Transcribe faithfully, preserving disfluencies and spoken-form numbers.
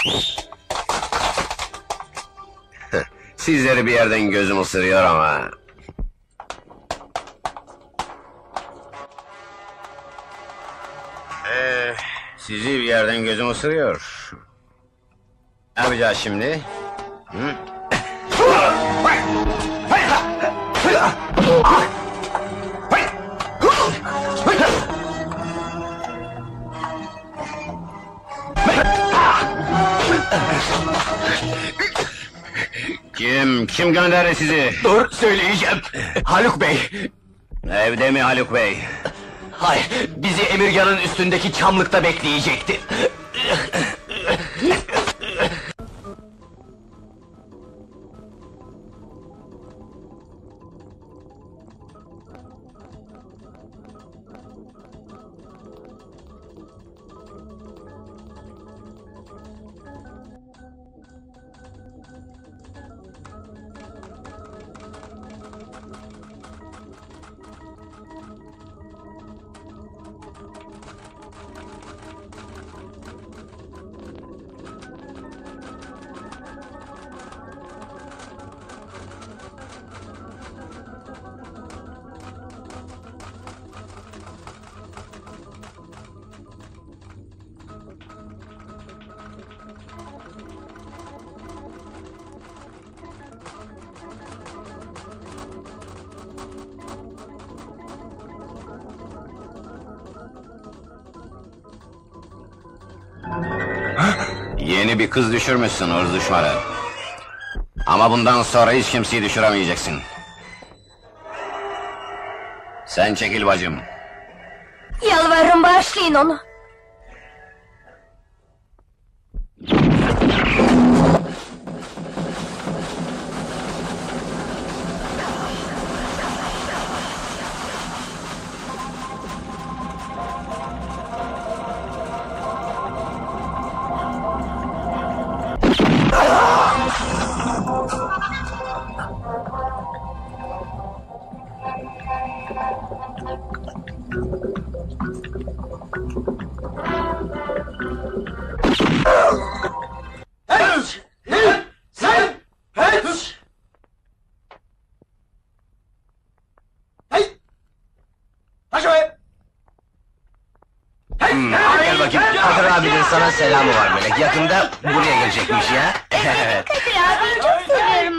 Sizleri bir yerden gözüm ısırıyor ama... Ee, sizi bir yerden gözüm ısırıyor. Ne yapacağız şimdi? Hı? Kim, kim gönderdi sizi? Dur, söyleyeceğim. Haluk Bey. Evde mi Haluk Bey? Hayır, bizi Emirgan'ın üstündeki çamlıkta bekleyecekti. Yeni bir kız düşürmüşsün hırs düşmanı. Ama bundan sonra hiç kimseyi düşüremeyeceksin. Sen çekil bacım. Yalvarırım, bağışlayın onu. Kadir abinin sana selamı var Melek, yakında buraya gelecekmiş ya. Evet, Kadir abiyi çok seviyorum.